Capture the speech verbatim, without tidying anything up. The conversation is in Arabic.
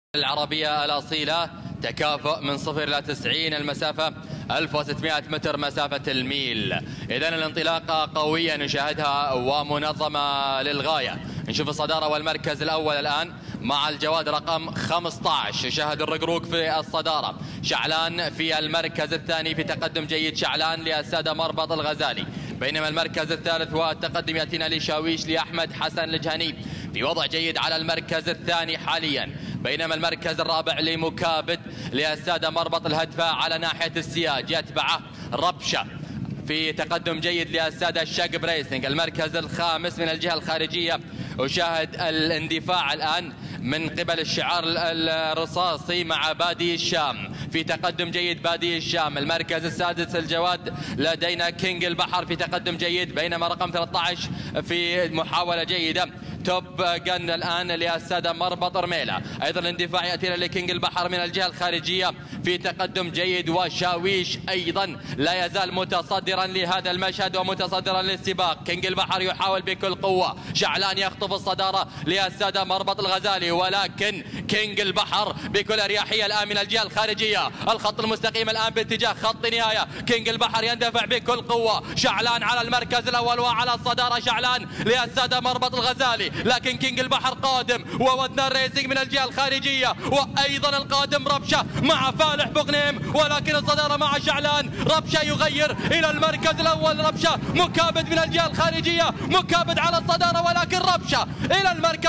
العربية الأصيلة تكافؤ من صفر إلى تسعين، المسافة ألف وستمائة متر مسافة الميل. إذن الانطلاقة قوية نشاهدها ومنظمة للغاية. نشوف الصدارة والمركز الأول الآن مع الجواد رقم خمسة عشر. شاهد الرقروق في الصدارة، شعلان في المركز الثاني في تقدم جيد، شعلان للسادة مربط الغزالي. بينما المركز الثالث والتقدم يأتينا لشاويش لأحمد حسن الجهني في وضع جيد على المركز الثاني حاليا. بينما المركز الرابع لمكابد للسادة مربط الهدفة على ناحية السياج، يتبعه ربشة في تقدم جيد للسادة الشقب ريسنج. المركز الخامس من الجهة الخارجية أشاهد الاندفاع الآن من قبل الشعار الرصاصي مع بادي الشام في تقدم جيد، بادي الشام. المركز السادس الجواد لدينا كينج البحر في تقدم جيد، بينما رقم ثلاثة عشر في محاولة جيدة توب جن الآن للسادة مربط رميلة. أيضا الاندفاع يأتينا لكينج البحر من الجهة الخارجية في تقدم جيد، وشاويش أيضا لا يزال متصدرا لهذا المشهد ومتصدرا للسباق. كينج البحر يحاول بكل قوة، شعلان يخطف الصدارة للسادة مربط الغزالي، ولكن كينج البحر بكل أريحية الآن من الجهة الخارجية. الخط المستقيم الآن باتجاه خط نهاية، كينج البحر يندفع بكل قوة، شعلان على المركز الأول وعلى الصدارة شعلان للسادة مربط الغزالي، لكن كينج البحر قادم وودنا ريسنج من الجهة الخارجية، وأيضا القادم ربشة مع فالح بغنيم، ولكن الصدارة مع شعلان. ربشة يغير إلى المركز الأول، ربشة. مكابد من الجهة الخارجية، مكابد على الصدارة ولكن ربشة إلى المركز